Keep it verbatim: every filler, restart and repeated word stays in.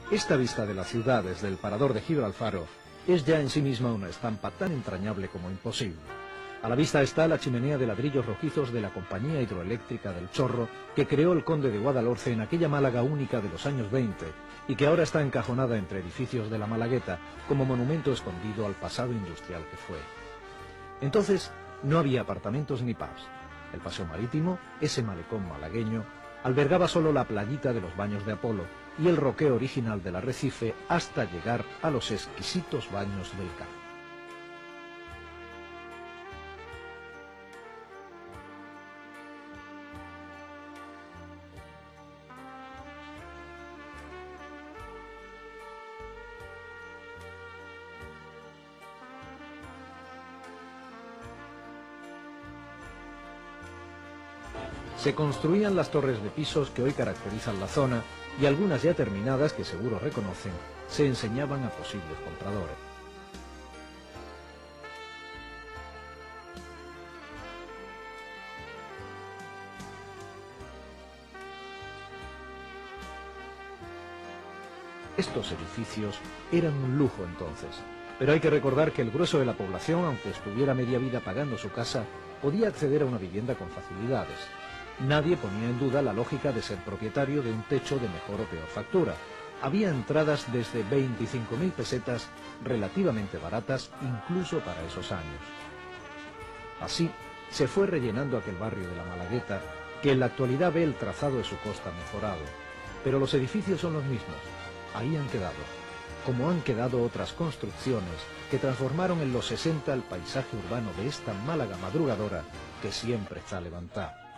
Esta vista de la ciudad desde el parador de Gibralfaro es ya en sí misma una estampa tan entrañable como imposible. A la vista está la chimenea de ladrillos rojizos de la Compañía Hidroeléctrica del Chorro que creó el conde de Guadalhorce en aquella Málaga única de los años veinte y que ahora está encajonada entre edificios de la Malagueta como monumento escondido al pasado industrial que fue. Entonces no había apartamentos ni pubs. El paseo marítimo, ese malecón malagueño, albergaba solo la playita de los baños de Apolo y el roqueo original del arrecife hasta llegar a los exquisitos baños del Cabo. Se construían las torres de pisos que hoy caracterizan la zona y algunas ya terminadas que seguro reconocen, se enseñaban a posibles compradores. Estos edificios eran un lujo entonces, pero hay que recordar que el grueso de la población, aunque estuviera media vida pagando su casa, podía acceder a una vivienda con facilidades. Nadie ponía en duda la lógica de ser propietario de un techo de mejor o peor factura. Había entradas desde veinticinco mil pesetas, relativamente baratas incluso para esos años. Así se fue rellenando aquel barrio de la Malagueta, que en la actualidad ve el trazado de su costa mejorado. Pero los edificios son los mismos, ahí han quedado, como han quedado otras construcciones que transformaron en los sesenta el paisaje urbano de esta Málaga madrugadora que siempre está levantada.